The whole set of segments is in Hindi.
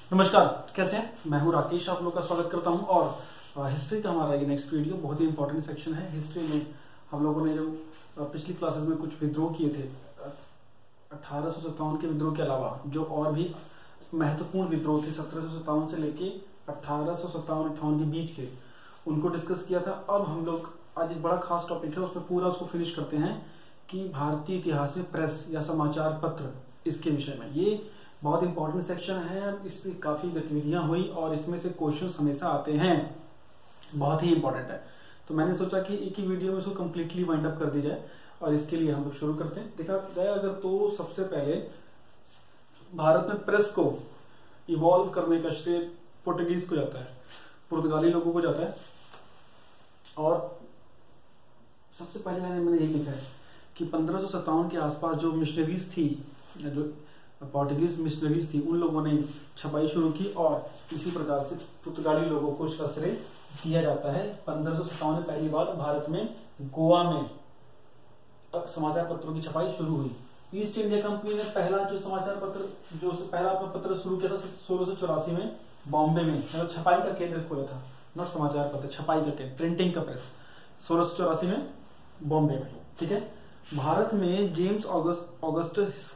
नमस्कार, कैसे हैं? मैं हूं राकेश, आप लोग का स्वागत करता हूं। और हिस्ट्री का हमारा ये नेक्स्ट वीडियो बहुत ही इंपॉर्टेंट सेक्शन है। हिस्ट्री में हम लोगों ने जो पिछली क्लासेस में कुछ विद्रोह किए थे 1857 के विद्रोह के अलावा जो और भी महत्वपूर्ण विद्रोह थे 1757 से लेके 1857-58 के बीच के, उनको डिस्कस किया था। अब हम लोग आज एक बड़ा खास टॉपिक है, उस पर पूरा उसको फिनिश करते हैं कि भारतीय इतिहास में प्रेस या समाचार पत्र, इसके विषय में। ये बहुत इंपॉर्टेंट सेक्शन है, इस पर काफी गतिविधियां हुई और इसमें से क्वेश्चंस हमेशा आते हैं, बहुत ही इंपॉर्टेंट है। तो मैंने सोचा कि एक ही वीडियो में इसको कंप्लीटली वाइंड अप कर दी जाए और इसके लिए हम लोग शुरू करते हैं। देखा जाए अगर तो सबसे पहले भारत में प्रेस को इवॉल्व करने का श्रेय पोर्टुगीज को जाता है, पुर्तगाली लोगों को जाता है। और सबसे पहले मैंने यही लिखा है कि 1557 के आसपास जो मिशनरीज थी, जो पोर्टुगीज मिशनरीज थी, उन लोगों ने छपाई शुरू की और इसी प्रकार से पुर्तगाली लोगों को इसका श्रेय दिया जाता है। 1557 में पहली बार भारत में गोवा में समाचार पत्रों की छपाई शुरू हुई। ईस्ट इंडिया कंपनी ने पहला जो समाचार पत्र, जो पहला पत्र शुरू किया था 1684 में बॉम्बे में, मतलब छपाई का केंद्र खोला था, नॉट समाचार पत्र, छपाई का केंद्र, प्रिंटिंग का प्रेस, 1684 में बॉम्बे में। ठीक है। भारत में जेम्स ऑगस्टस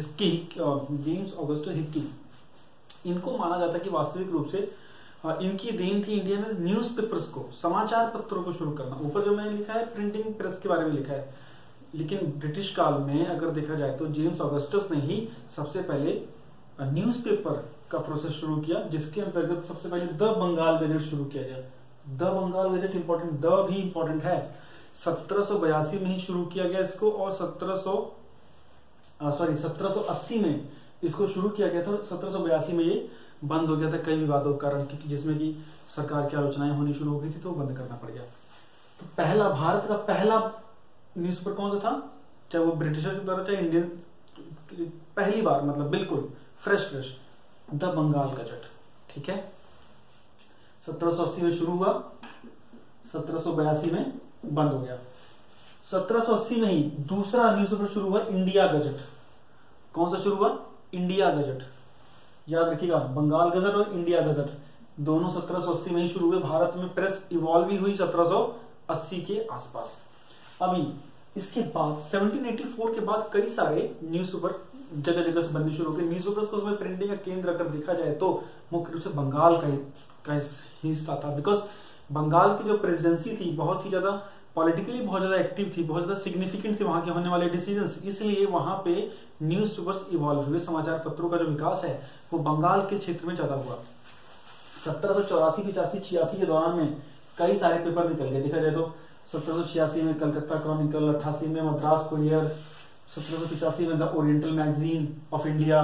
हिक्की, इनको माना जाता है कि वास्तविक रूप से इनकी देन थी इंडिया में न्यूज़पेपर्स को, समाचार पत्रों को शुरू करना। ऊपर जो मैंने लिखा है प्रिंटिंग प्रेस के बारे में लिखा है, लेकिन ब्रिटिश काल में अगर देखा जाए तो जेम्स ऑगस्टस ने ही सबसे पहले न्यूज़पेपर का प्रोसेस शुरू किया, जिसके अंतर्गत सबसे पहले द बंगाल गजट शुरू किया गया। The Bengal gazette important, the भी इंपॉर्टेंट है। 1782 में ही शुरू किया गया इसको और 1780 में इसको शुरू किया गया था। 1782 में ये बंद हो गया था कई विवादों के कारण, जिसमें कि सरकार की आलोचनाएं होनी शुरू हो गई थी, तो बंद करना पड़ गया। तो पहला, भारत का पहला न्यूज़पेपर कौन सा था, चाहे वो ब्रिटिशर के द्वारा चाहे इंडियन, पहली बार, मतलब बिल्कुल फ्रेश द बंगाल गजट। ठीक है। 1780 में शुरू हुआ, 1782 में बंद हो गया। 1780 में ही दूसरा न्यूज़पेपर शुरू हुआ, इंडिया गजट। कौन सा शुरू हुआ? India gazette. याद रखिएगा, बंगाल गजट और इंडिया गजट दोनों 1780 में ही शुरू हुए। भारत में प्रेस इवॉल्व भी हुई 1780 के आसपास। अभी इसके बाद 1784 के बाद कई सारे न्यूज़पेपर जगह जगह से बनने शुरू हो गए। न्यूज़पेपर्स को उसमें प्रिंटिंग का केंद्र अगर देखा जाए तो मुख्य रूप से बंगाल का हिस्सा था, बिकॉज बंगाल की जो प्रेसिडेंसी थी बहुत ही ज्यादा पॉलिटिकली बहुत ज्यादा एक्टिव थी, बहुत ज्यादा सिग्निफिकेंट थी वहां के होने वाले डिसीजंस, इसलिए वहां पे न्यूज़पेपर्स इवॉल्व हुए। समाचार पत्रों का जो विकास है वो बंगाल के क्षेत्र में ज्यादा हुआ। 1784, 85, 86 के दौरान में कई सारे पेपर निकल गए। देखा जाए तो 1786 में कलकत्ता क्रॉनिकल, 88 में मद्रास कुरियर, 1785 में the oriental magazine of India,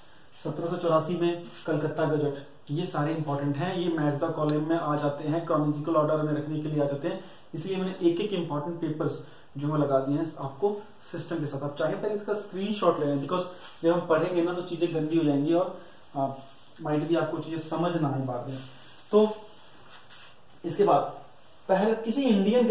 1784 में कलकत्ता गजट। ये सारे इंपॉर्टेंट हैं, ये मैच द कॉलम में आ जाते हैं, क्रॉनिकल ऑर्डर में रखने के लिए आ जाते हैं, इसलिए मैंने एक एक इंपॉर्टेंट पेपर्स जो मैं लगा दिए हैं आपको सिस्टम के साथ। आप चाहे पहले इसका स्क्रीनशॉट ले लें, बिकॉज जब हम पढ़ेंगे ना तो चीजें गंदी हो जाएंगी और माइट भी आपको चीजें समझ ना आए बाद में। तो इसके बाद पहले किसी इंडियन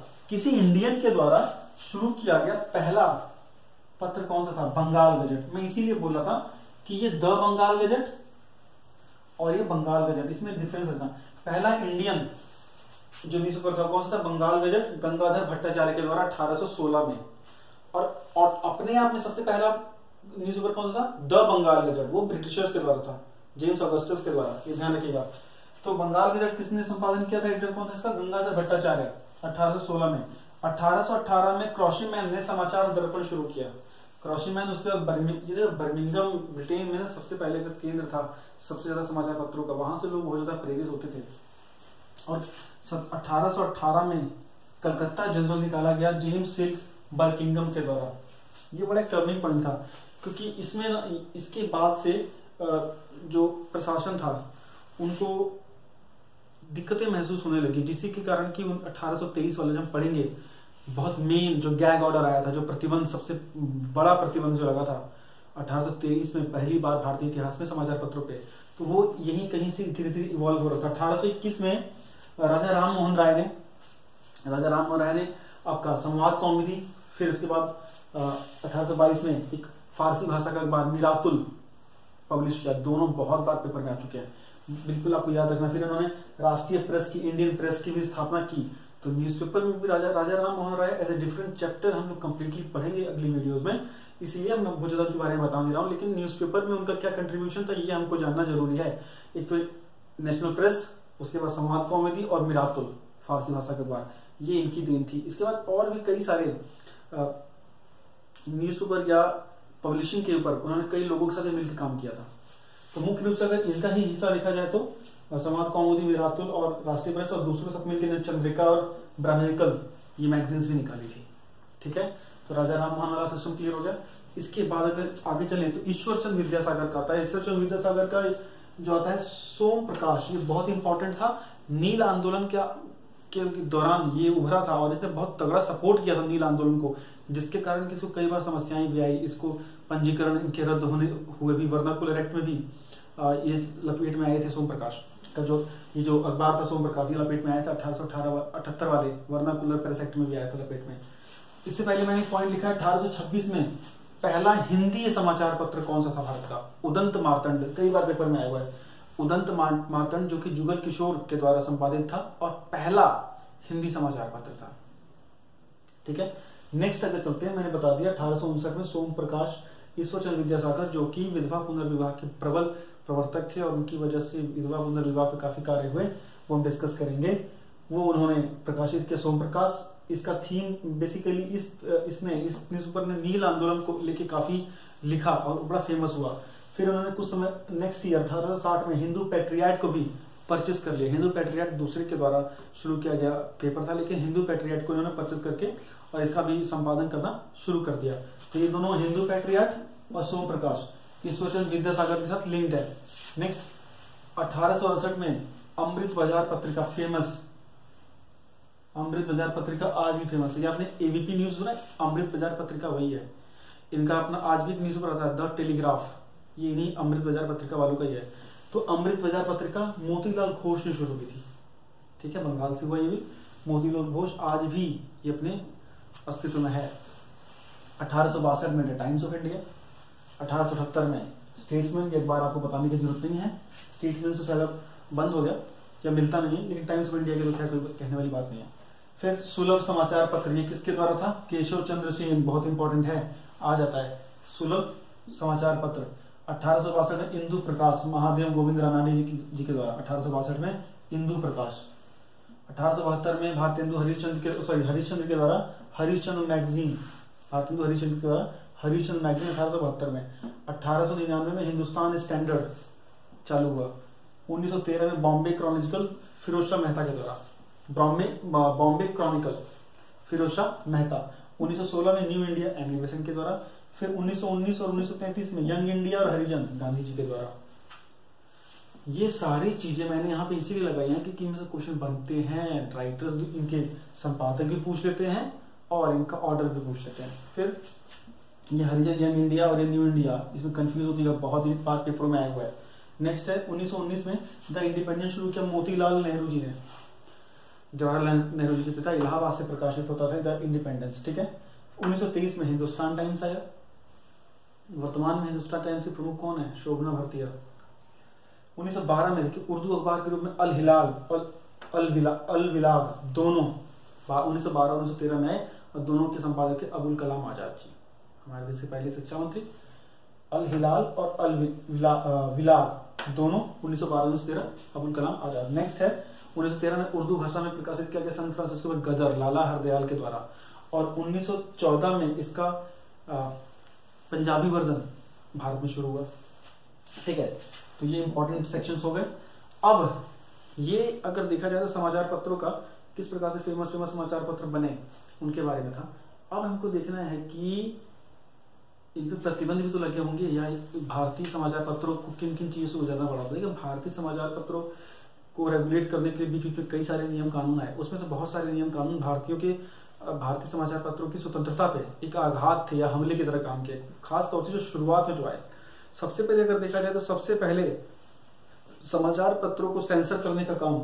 के द्वारा शुरू किया गया पहला पत्र कौन सा था? बंगाल गजट। मैं इसीलिए बोला था कि ये द बंगाल गजट और ये बंगाल गजट, इसमें डिफरेंस रखना। पहला इंडियन जो न्यूज़पेपर था कौन सा था? बंगाल गजट, गंगाधर भट्टाचार्य के द्वारा 1816 में। और अपने आप में सबसे पहला न्यूज़पेपर कौन सा था? द बंगाल गजट, वो ब्रिटिशर्स के द्वारा था, जेम्स ऑगस्टस के द्वारा, ये ध्यान रखिएगा। तो बंगाल गजट किसने संपादन किया था? एडिटर कौन था इसका? गंगाधर भट्टाचार्य, 1816 में। 1818 में क्रॉशीमैन ने समाचार दर्पण शुरू किया। क्रॉशीमैन, उसके बाद बर्मिंघम ब्रिटेन में सबसे पहले का केंद्र था सबसे ज्यादा समाचार पत्रों का, वहां से लोग बहुत ज्यादा प्रेरित होते थे। और 1818 में कलकत्ता जनरल निकाला गया जेम्स सिल्क बर्किंघम के द्वारा। ये बड़ा टर्निंग पॉइंट था, क्योंकि इसमें इसके बाद से जो प्रशासन था उनको दिक्कतें महसूस होने लगी, जिसके कारण कि 1823 वाला जब पढ़ेंगे, बहुत मेन जो गैग ऑर्डर आया था, जो प्रतिबंध, सबसे बड़ा प्रतिबंध जो लगा था 1823 में पहली बार भारतीय इतिहास में समाचार पत्रों पे, तो वो यही कहीं से धीरे धीरे इवॉल्व हो रहा था। 1821 में राजा राम मोहन राय ने आपका संवाद कौमुदी, फिर उसके बाद 1822 में एक फारसी भाषा का अखबार मिरातुल, पब्लिश किया, दोनों बहुत बार पेपर में आ चुके हैं, बिल्कुल आपको याद रखना। फिर उन्होंने राष्ट्रीय प्रेस की, इंडियन प्रेस की भी स्थापना की। तो न्यूज़पेपर में भी Raja Ram Mohan Roy as a different chapter हम लोग कंप्लीटली पढ़ेंगे अगली वीडियोस में, इसलिए मैं भुजबल के बारे में बता दे रहा हूँ। लेकिन न्यूज़पेपर में उनका क्या कंट्रीब्यूशन था ये हमको जानना जरूरी है। एक तो नेशनल प्रेस, उसके बाद संवाद कौमुदी और मिरातुल फारसी भाषा के द्वारा, ये इनकी देन थी। इसके बाद और भी कई सारे न्यूज़पेपर या पब्लिशिंग के ऊपर उन्होंने कई लोगों के साथ मिलकर काम किया था। तो मुख्य रूप से अगर इनका ही हिस्सा देखा जाए तो संवाद कौमुदी, मिरातुल और राष्ट्रीय प्रेस, और दूसरों के साथ मिलकर चंद्रिका और ब्राह्मणिकल ये मैगजीन्स भी निकाली थी। ठीक है, तो राजा राम मोहन वाला सिस्टम क्लियर हो गया। इसके बाद अगर आगे चलें तो ईश्वरचंद विद्यासागर का आता है। ईश्वरचंद विद्यासागर का जो आता है सोम प्रकाश, ये बहुत इंपॉर्टेंट था। नील आंदोलन के दौरान ये उभरा था और इसने बहुत तगड़ा सपोर्ट किया था नील आंदोलन को, जिसके कारण इसको कई बार समस्याएं भी आई। इसको पंजीकरण इनके रद्द होने हुए भी, वर्नाकुलर एक्ट में भी ये लपेट में आए थे। सोम प्रकाश का जो अखबार था सोम प्रकाश, ये लपेट में आया था 1878 वाले वर्नाकुलर प्रेस एक्ट में भी आया था लपेट में। इससे पहले मैंने एक पॉइंट लिखा है, 1826 में पहला हिंदी समाचार पत्र कौन सा था भारत का? उदंत मार्तंड, कई बार पेपर में आया हुआ है। उदंत मार्तंड जो कि जुगल किशोर के द्वारा संपादित था और पहला हिंदी समाचार पत्र था। ठीक है, नेक्स्ट अगर चलते हैं, मैंने बता दिया 1859 में सोम प्रकाश, ईश्वरचंद विद्यासागर जो कि विधवा पुनर्विवाह के प्रबल प्रवर्तक थे और उनकी वजह से विधवा पुनर्विवाह पे काफी कार्य हुए, वो हम डिस्कस करेंगे। वो उन्होंने प्रकाशित किया सोम प्रकाश। इसका थीम बेसिकली इस न्यूज़पेपर ने नील आंदोलन को लेके काफी लिखा और बड़ा फेमस हुआ। फिर उन्होंने कुछ समय नेक्स्ट ईयर 1860 में हिंदू पैट्रियाट को भी परचेस कर लिया। हिंदू पैट्रियाट दूसरे के द्वारा शुरू किया गया पेपर था, लेकिन हिंदू पैट्रियाट को इन्होंने परचेस करके और इसका भी संपादन करना शुरू कर दिया। तो ये दोनों हिंदू पैट्रियाट और सोम प्रकाश ईश्वरचंद विद्यासागर के साथ लिंक्ड है। नेक्स्ट 1868 में अमृत बाजार पत्रिका, फेमस अमृत बाजार पत्रिका आज भी फेमस है। ये आपने एबीपी न्यूज सुना है, अमृत बाजार पत्रिका वही है। इनका अपना आज भी न्यूज पेपर आता है द टेलीग्राफ, ये इन्हीं अमृत बाजार पत्रिका वालों का ही है। तो अमृत बाजार पत्रिका मोतीलाल घोष ने शुरू की थी। ठीक है, बंगाल से हुआ ये भी। मोतीलाल घोष आज भी ये अपने अस्तित्व में है। 1862 में द टाइम्स ऑफ इंडिया, 1878 में स्टेट्समैन, एक बार आपको बताने की जरूरत नहीं है, स्टेट्समैन से शायद बंद हो गया या मिलता नहीं है, लेकिन टाइम्स ऑफ इंडिया के तो कोई कहने वाली बात नहीं है। फिर सुलभ समाचार पत्र, ये किसके द्वारा था? केशव चंद्र सेन, बहुत इंपॉर्टेंट है, आ जाता है सुलभ समाचार पत्र। 1862 में इंदु प्रकाश, महादेव गोविंद रानाडे जी के द्वारा 1862 में इंदु प्रकाश। 1872 में भारतेंदु हरिश्चंद्र के द्वारा हरिश्चंद्र मैगजीन, भारतेंदु हरिश्चंद्र के द्वारा हरिश्चंद्र मैगजीन 1872 में। 1899 में हिंदुस्तान स्टैंडर्ड चालू हुआ। 1913 में बॉम्बे क्रॉनिकल, फिरोज शाह मेहता के द्वारा, बॉम्बे क्रॉनिकल फिरोज शाह मेहता। 1916 में न्यू इंडिया एनी बेसेंट के द्वारा। फिर 1919 और 1933 में यंग इंडिया और हरिजन गांधी जी के द्वारा। ये सारी चीजें मैंने यहाँ पे इसीलिए लगाई हैं क्योंकि इनसे क्वेश्चन बनते हैं, राइटर्स भी, इनके संपादक भी पूछ लेते हैं और इनका ऑर्डर भी पूछ लेते हैं। फिर ये हरिजन, यंग इंडिया और ये न्यू इंडिया, इसमें कंफ्यूज होती है, बहुत बार पेपर में आया हुआ है। नेक्स्ट है 1919 में द इंडिपेंडेंस शुरू किया मोतीलाल नेहरू जी ने, जवाहरलाल नेहरू जी के पिता, इलाहाबाद से प्रकाशित होता था द इंडिपेंडेंस। ठीक है, 1923 में हिंदुस्तान टाइम्स आया। वर्तमान में हिंदुस्तान टाइम्स के प्रमुख कौन है? शोभना भरतिया। 1912 में उर्दू अखबार के रूप में अल हिलाल और अल विलाग दोनों 1912 और 1913 में आए और दोनों के संपादक थे अबुल कलाम आजाद जी, हमारे देश के पहले शिक्षा मंत्री। अल हिलाल और अल विलाग दोनों 1912-1913 अबुल कलाम आजाद। नेक्स्ट है 1913 में उर्दू भाषा में प्रकाशित किया गया सैन फ्रांसिस्को में गदर, लाला हरदयाल के द्वारा। और 1914 में इसका पंजाबी वर्जन भारत में शुरू हुआ। ठीक है, तो ये इंपॉर्टेंट सेक्शंस हो गए। अब ये अगर देखा जाए तो समाचार पत्रों का किस प्रकार से फेमस समाचार पत्र बने उनके बारे में था। अब हमको देखना है कि इन पे प्रतिबंध भी तो लगे होंगे, या भारतीय समाचार पत्रों को किन किन चीजों से गुजरना पड़ा। देखिए, भारतीय समाचार पत्रों को रेगुलेट करने के लिए बीच में कई सारे नियम कानून आए, उसमें से बहुत सारे नियम कानून भारतीय समाचार पत्रों की स्वतंत्रता पे एक आघात थे या हमले की तरह काम किए, खास तौर से जो शुरुआत में जो आए। सबसे पहले अगर देखा जाए तो सबसे पहले समाचार पत्रों को सेंसर करने का काम,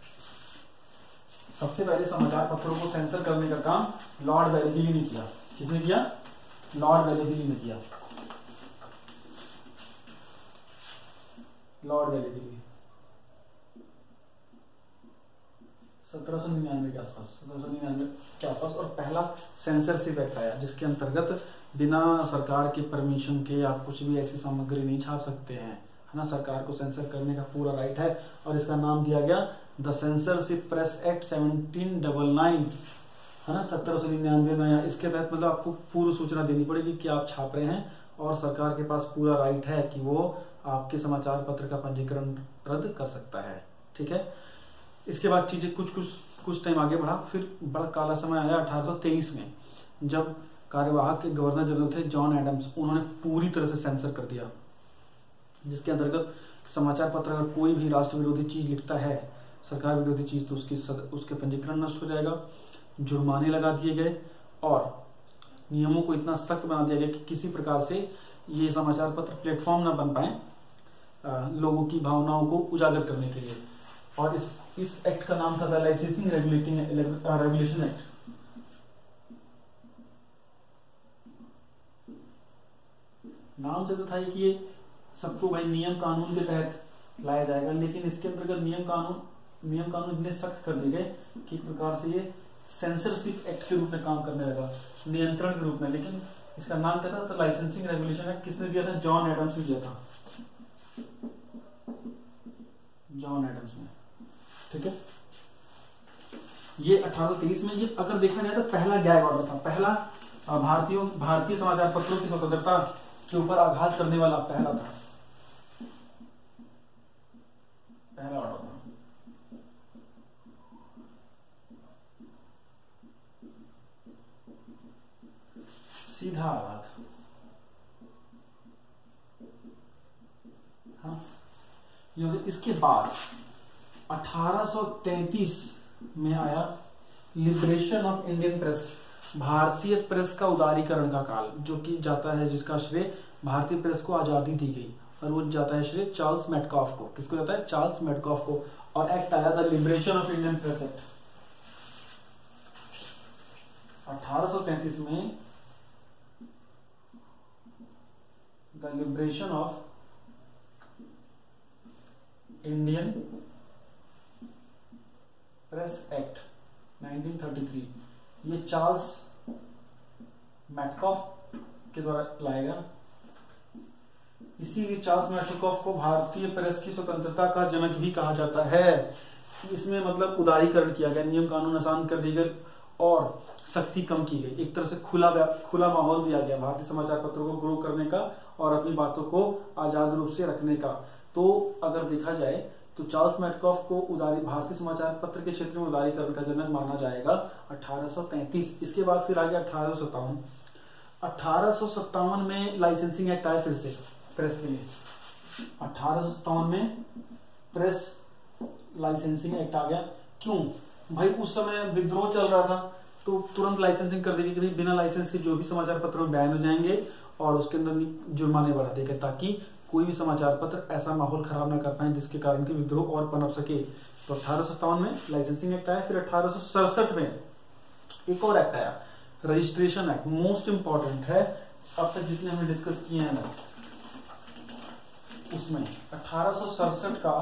सबसे पहले समाचार पत्रों को सेंसर करने का काम लॉर्ड वेलेस्ली ने किया। किसने किया? लॉर्ड वेलेस्ली ने किया। लॉर्ड वेलेस्ली 1799 के आसपास, 1799 के आसपास। और पहला सेंसरशिप एक्ट आया जिसके अंतर्गत बिना सरकार के परमिशन के आप कुछ भी ऐसी सामग्री नहीं छाप सकते हैं, है ना। सरकार को सेंसर करने का पूरा राइट है और इसका नाम दिया गया द सेंसरशिप प्रेस एक्ट 1799, है ना, 1799 में आया। इसके तहत मतलब आपको पूर्व सूचना देनी पड़ेगी कि आप छाप रहे हैं और सरकार के पास पूरा राइट है कि वो आपके समाचार पत्र का पंजीकरण रद्द कर सकता है, ठीक है। इसके बाद चीजें कुछ टाइम आगे बढ़ा, फिर बड़ा काला समय आया 1823 में, जब कार्यवाहक के गवर्नर जनरल थे जॉन एडम्स, उन्होंने पूरी तरह से सेंसर कर दिया, जिसके अंतर्गत समाचार पत्र अगर कोई भी राष्ट्र विरोधी चीज लिखता है, सरकार विरोधी चीज, तो उसके पंजीकरण नष्ट हो जाएगा, जुर्माने लगा दिए गए और नियमों को इतना सख्त बना दिया गया कि किसी प्रकार से ये समाचार पत्र प्लेटफॉर्म ना बन पाए लोगों की भावनाओं को उजागर करने के लिए। और इस एक्ट का नाम था द लाइसेंसिंग रेगुलेशन एक्ट। नाम से तो था कि ये सबको भाई नियम कानून के तहत लाया जाएगा, लेकिन इसके अंतर्गत नियम कानून इतने सख्त कर दिए गए कि एक प्रकार से ये सेंसरशिप एक्ट के रूप में काम करने लगा, नियंत्रण के रूप में। लेकिन इसका नाम क्या था? तो लाइसेंसिंग रेगुलेशन एक्ट किसने दिया था? जॉन एडम्स ने दिया था, जॉन एडम्स ने, ठीक है। ये 1823 में, ये अगर देखा जाए तो पहला गैग ऑर्डर था, पहला भारतीय समाचार पत्रों की स्वतंत्रता के ऊपर आघात करने वाला पहला ऑर्डर था। सीधा आघात, हाँ। इसके बाद 1833 में आया लिबरेशन ऑफ इंडियन प्रेस, भारतीय प्रेस का उदारीकरण का काल, जो कि जाता है, जिसका श्रेय भारतीय प्रेस को आजादी दी गई, और वो जाता है श्रेय चार्ल्स मेडकॉफ को। किसको जाता है? चार्ल्स मेडकॉफ को। और एक्ट आया the liberation of Indian press act 1833 में, the liberation of Indian press act 1933, ये चार्ल्स मेडकॉफ के द्वारा लाया गया। इसीलिए चार्ल्स मेडकॉफ को भारतीय प्रेस की स्वतंत्रता का जनक भी कहा जाता है। इसमें मतलब उदारीकरण किया गया, नियम कानून आसान कर दिए गए और सख्ती कम की गई। एक तरह से खुला माहौल दिया गया भारतीय समाचार पत्रों को ग्रो करने का और अपनी बातों को आजाद रूप से रखने का। तो अगर देखा जाए तो चार्ल्स मेडकॉफ को भारतीय समाचार पत्र के क्षेत्र में उदारीकरण का जनक माना जाएगा 1833। इसके बाद फिर आ गया 1857। 1857 में लाइसेंसिंग एक्ट आया फिर से प्रेस के लिए। 1857 में प्रेस लाइसेंसिंग एक्ट आ गया। क्यों भाई? उस समय विद्रोह चल रहा था, तो तुरंत लाइसेंसिंग कर देगी कि बिना लाइसेंस के जो भी समाचार पत्र में बैन हो जाएंगे और उसके अंदर जुर्माने बढ़ा देंगे, ताकि कोई भी समाचार पत्र ऐसा माहौल खराब ना कर पाए जिसके कारण की विद्रोह और पनप सके। तो 1857 में लाइसेंसिंग एक्ट आया। फिर 1867 में एक और एक्ट आया, रजिस्ट्रेशन एक्ट। मोस्ट इंपॉर्टेंट है, अब तक जितने हमने डिस्कस किए हैं ना, उसमें 1867 का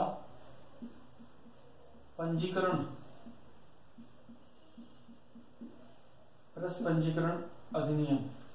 पंजीकरण, प्रेस पंजीकरण अधिनियम,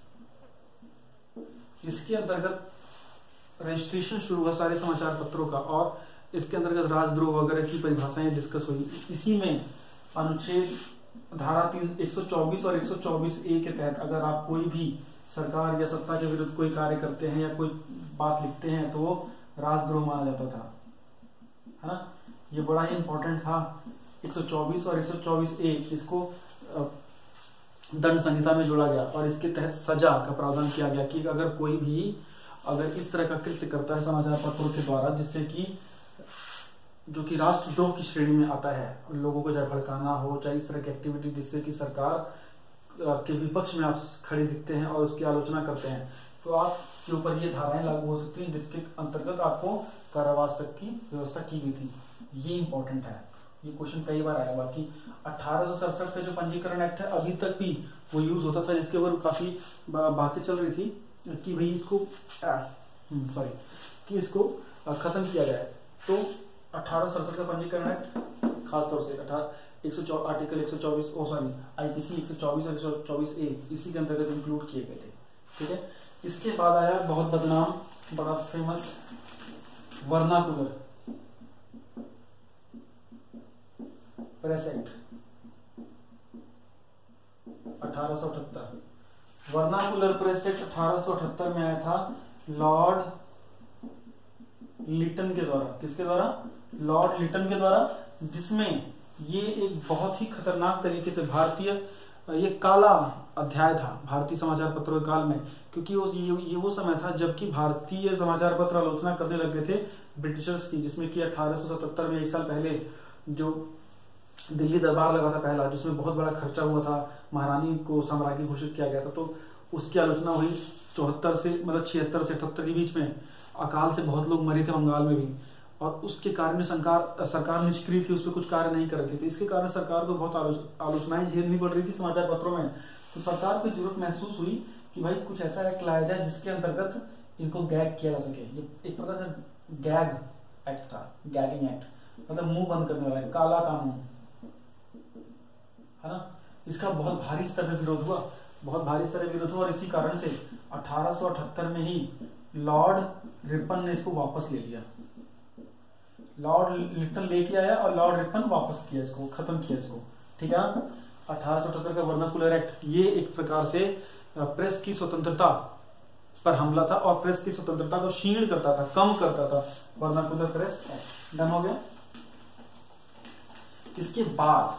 इसके अंतर्गत रजिस्ट्रेशन शुरू हुआ सारे समाचार पत्रों का, और इसके अंतर्गत राजद्रोह वगैरह की परिभाषाएं डिस्कस हुई। इसी में अनुच्छेद धारा 124 और 124A के तहत अगर आप कोई भी सरकार या सत्ता के विरुद्ध कोई कार्य करते हैं या कोई बात लिखते हैं तो वो राजद्रोह माना जाता था, है ना। ये बड़ा ही इंपॉर्टेंट था। 124 और 124A इसको दंड संहिता में जोड़ा गया और इसके तहत सजा का प्रावधान किया गया कि अगर कोई भी अगर इस तरह का कृत्य करता है समाचार पत्रों के द्वारा, जिससे कि जो कि राष्ट्रद्रोह की श्रेणी में आता है, लोगों को चाहे भड़काना हो, चाहे इस तरह की एक्टिविटी जिससे कि सरकार के विपक्ष में आप खड़े दिखते हैं और उसकी आलोचना करते हैं, तो आपके ऊपर ये धाराएं लागू हो सकती हैं जिसके अंतर्गत आपको कारावास तक की व्यवस्था की गई थी। ये इंपॉर्टेंट है, ये क्वेश्चन कई बार आया। बाकी 1867 का जो पंजीकरण एक्ट है अभी तक भी वो यूज होता था, जिसके ऊपर काफी बातें चल रही थी कि भाई इसको कि इसको खत्म किया जाए। तो 1867 का पंजीकरण एक्ट खासतौर से आर्टिकल 124 आईपीसी 124 और 124A इसी के अंतर्गत इंक्लूड किए गए थे। ठीक है, इसके बाद आया बहुत बदनाम, बड़ा famous vernacular press act 1878। Vernacular press act 1878 में आया था लॉर्ड लिटन के द्वारा। किसके द्वारा? लॉर्ड लिटन के द्वारा, जिसमें ये एक बहुत ही खतरनाक तरीके से भारतीय, ये काला अध्याय था भारतीय समाचार पत्रों के काल में, क्योंकि ये वो समय था जबकि भारतीय समाचार पत्र आलोचना करने लग गए थे ब्रिटिशर्स की, जिसमें कि 1877 में, एक साल पहले, जो दिल्ली दरबार लगा था पहला, जिसमें बहुत बड़ा खर्चा हुआ था, महारानी को सम्राज्ञी घोषित किया गया था, तो उसकी आलोचना हुई। 74 से मतलब 76 से 78 के बीच में अकाल से बहुत लोग मरे थे बंगाल में भी, और उसके कारण सरकार निष्क्रिय थी, उस पर कुछ कार्य नहीं कर रही थी। इसके कारण सरकार को बहुत आलोचनाएं झेलनी पड़ रही थी समाचार पत्रों में। तो सरकार को जरूरत महसूस हुई कि भाई कुछ ऐसा एक्ट लाया जाए जिसके अंतर्गत इनको गैग किया जा सके। ये एक प्रकार का गैग एक्ट था, गैगिंग एक्ट, मतलब मुंह बंद करने वाला, काला कानून है ना। इसका बहुत भारी स्तर पर विरोध हुआ, और इसी कारण से 1878 में ही लॉर्ड रिपन ने इसको वापस ले लिया। लॉर्ड लिटन लेके आया और लॉर्ड रिपन वापस किया इसको, खत्म किया इसको। ठीक है, 1878 का वर्नाकुलर एक्ट ये एक प्रकार से प्रेस की स्वतंत्रता पर हमला था और प्रेस की स्वतंत्रता को क्षीण करता था, कम करता था। वर्नाकुलर प्रेस एक्ट डन हो गया। इसके बाद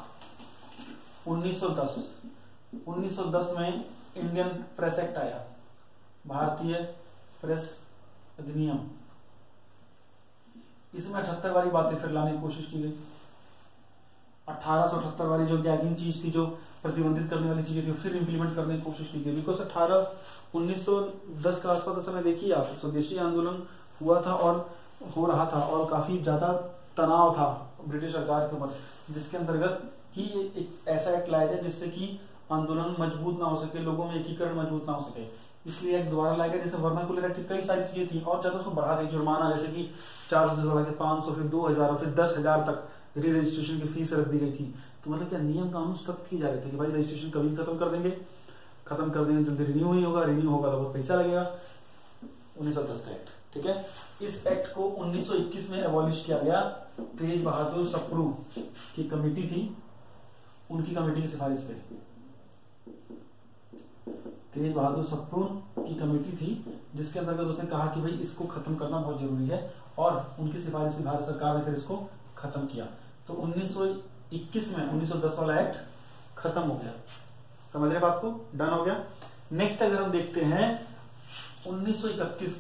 1910 में इंडियन प्रेस एक्ट आया, भारतीय प्रेस अधिनियम। इसमें 78 वाली बातें फिर लाने की कोशिश की गई। 1878 वाली जो गैगिंग चीज थी, जो प्रतिबंधित करने वाली चीजें थी, फिर इंप्लीमेंट करने की कोशिश की गई। बिकॉज 1910 का आसपास समय देखिए आप, स्वदेशी आंदोलन हुआ था और हो रहा था, और काफी ज्यादा तनाव था ब्रिटिश सरकार के ऊपर, जिसके अंतर्गत कि एक ऐसा एक्ट लाया जाए जिससे कि आंदोलन मजबूत ना हो सके, लोगों में एकीकरण मजबूत ना हो सके। इसलिए एक दोबारा लाया गया। जैसे वर्नाकुलर एक्ट कई सारी चीजें थी और ज्यादा उसको बढ़ा दी, जुर्माना जैसे कि 400 से बढ़ा के 500, फिर 2000 और फिर 10,000 तक री रजिस्ट्रेशन की फीस रख दी गई थी। तो मतलब क्या नियम कानून सख्त किए जा रहे थे कि भाई रजिस्ट्रेशन कभी खत्म कर देंगे, जल्दी रिन्यू नहीं होगा, रिन्यू होगा तो बहुत पैसा लगेगा। 1910 का एक्ट। ठीक है, इस एक्ट को 1921 में एबॉलिश किया गया। तेज बहादुर सप्रू की कमेटी थी, उनकी कमेटी की सिफारिश पे, तेज बहादुर सप्रू की कमेटी थी, जिसके अंतर्गत उसने कहा कि भाई इसको खत्म करना बहुत जरूरी है, और उनकी सिफारिश से भारत सरकार ने फिर इसको खत्म किया। तो 1921 में 1910 वाला एक्ट खत्म हो गया। समझ रहे बात को? डन हो गया। नेक्स्ट अगर हम देखते हैं 1931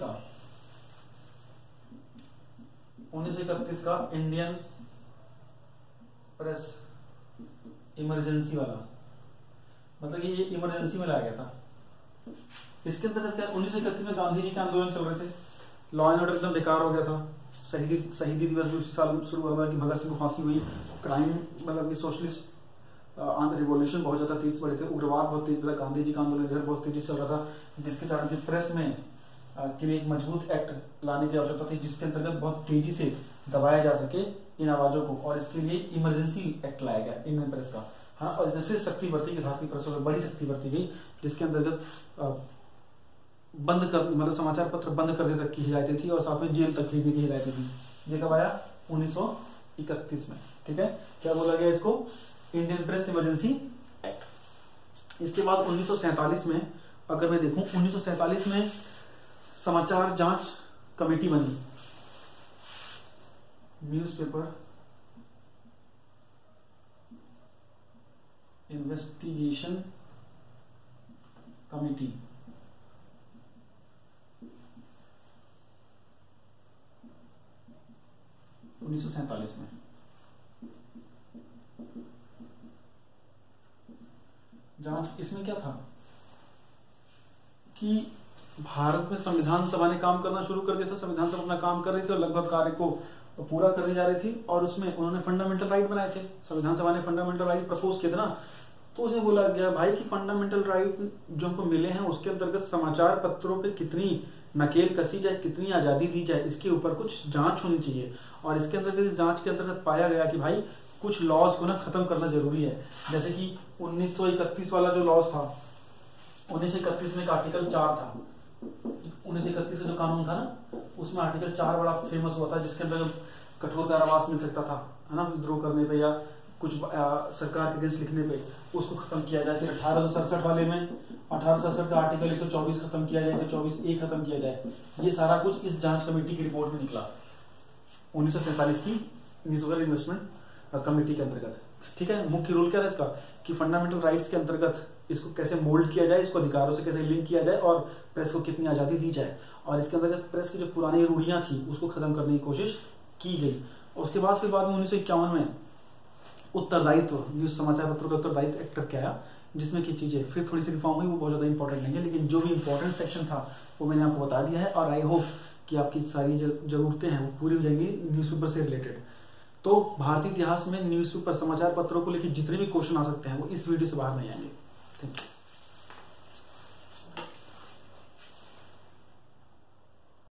का इंडियन प्रेस इमरजेंसी वाला, मतलब ये इमरजेंसी में लाया गया था। इसके अंतर्गत क्या, 1931 में गांधी जी के आंदोलन चल रहे थे, लॉ एंड ऑर्डर एकदम बेकार हो गया था। शहीदी दिवस भी उसी साल शुरू हुआ कि भगत सिंह को फांसी हुई। क्राइम मतलब कि सोशलिस्ट रिवॉल्यूशन बहुत ज्यादा तेज बढ़े थे, उग्रवाद बहुत तेज था, गांधी जी का आंदोलन इधर बहुत तेजी से चल रहा था, जिसके कारण की प्रेस में के लिए एक मजबूत एक्ट लाने की आवश्यकता थी, जिसके अंतर्गत बहुत तेजी से दबाया जा सके इन आवाजों को, और इसके लिए इमरजेंसी एक्ट लाया गया इंडियन प्रेस का। हाँ, और फिर शक्ति बढ़ती गई, भारतीय प्रेस में बड़ी शक्ति बढ़ती गई, जिसके अंतर्गत बंद कर, मतलब समाचार पत्र बंद करने तक की हिदायतें थी और साथ में जेल तक की हिदायतें थी। ये कब आया? 1931 में। ठीक है, क्या बोला गया इसको? Indian press emergency act. इसके बाद 1947 में अगर मैं देखूं, 1947 में समाचार जांच कमेटी बनी, न्यूज़पेपर इन्वेस्टिगेशन कमेटी। उन्नीस सौ 1947 में जांच। इसमें क्या था कि भारत में संविधान सभा ने काम करना शुरू कर दिया था। संविधान सभा अपना काम कर रही थी और लगभग कार्य को पूरा करने जा रही थी, और उसमें उन्होंने फंडामेंटल राइट बनाए थे। संविधान सभा ने फंडामेंटल राइट प्रपोज किए थे ना, तो उसे बोला गया भाई कि फंडामेंटल राइट जो हमको मिले हैं उसके अंतर्गत समाचार पत्रों पे कितनी नकेल कसी जाए, कितनी आजादी दी जाए, इसके ऊपर कुछ जांच होनी चाहिए। और इसके अंतर्गत जांच के अंतर्गत पाया गया कि भाई कुछ लॉज को ना खत्म करना जरूरी है। जैसे कि 1931 वाला जो लॉज था, 1931 में एक आर्टिकल 4 था, 1931 का जो कानून था ना, उसमें आर्टिकल 4 बड़ा फेमस हुआ था, जिसके अंदर कठोर कारावास मिल सकता था, है ना, विद्रोह करने पे या कुछ सरकार के अगेंस्ट लिखने पे, उसको खत्म किया जाए। फिर 1867 वाले में 1867 का आर्टिकल 124 खत्म किया जाए, 124A खत्म किया जाए। ये सारा कुछ इस जांच कमेटी की रिपोर्ट में निकला 1947 की म्यूनिसिपल इन्वेस्टमेंट कमेटी के अंतर्गत। ठीक है, मुख्य रूल क्या था इसका कि फंडामेंटल राइट्स के अंतर्गत इसको कैसे मोल्ड किया जाए, इसको अधिकारों से कैसे लिंक किया जाए और प्रेस को कितनी आजादी दी जाए। और इसके अंतर्गत प्रेस की जो पुरानी रूढ़ियां थी उसको खत्म करने की कोशिश की गई। उसके बाद फिर बाद में 1951 में उत्तरदायित्व, न्यूज समाचार पत्रों का उत्तरदायित्व एक्ट करके आया, जिसमें की चीजें फिर थोड़ी सी रिफॉर्म हुई, वो बहुत ज्यादा इंपॉर्टेंट नहीं है, लेकिन जो भी इंपॉर्टेंट सेक्शन था वो मैंने आपको बता दिया है। और आई होप कि आपकी सारी जरूरतें हैं वो पूरी हो जाएंगी न्यूज़पेपर से रिलेटेड। तो भारतीय इतिहास में न्यूज़पेपर समाचार पत्रों को लेकर जितने भी क्वेश्चन आ सकते हैं वो इस वीडियो से बाहर नहीं आएंगे। Thank you.